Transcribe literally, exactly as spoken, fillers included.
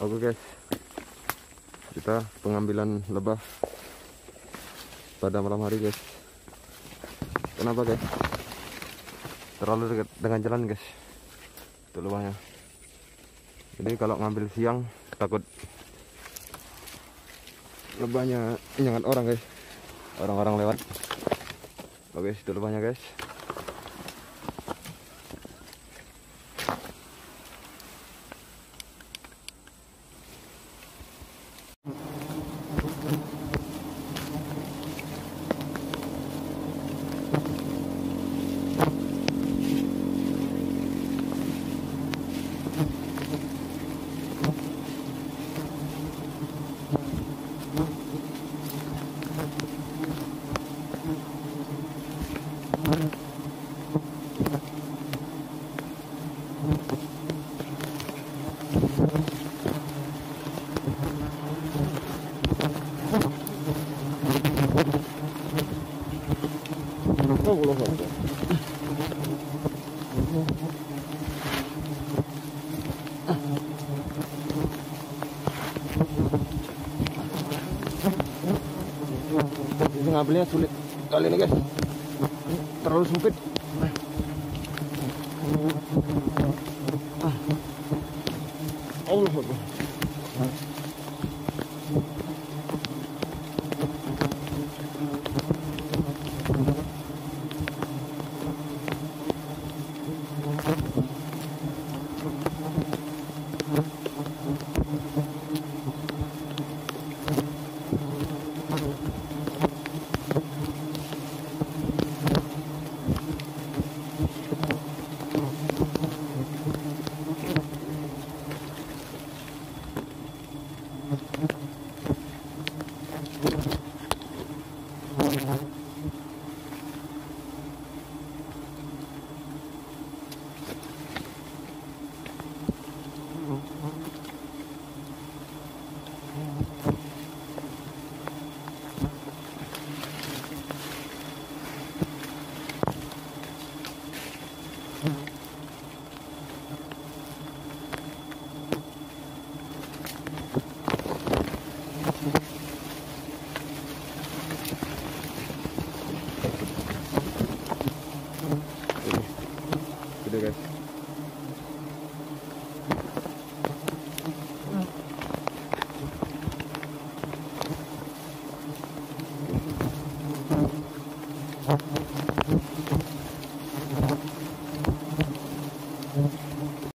Oke guys, kita pengambilan lebah pada malam hari guys. Kenapa guys? Terlalu dekat dengan jalan guys. Itu lebahnya. Jadi kalau ngambil siang takut lebahnya nyengat orang guys. Orang-orang lewat. Oke guys, itu lebahnya guys. Ngambilnya sulit kali ini guys, terlalu sempit. Allah Allah.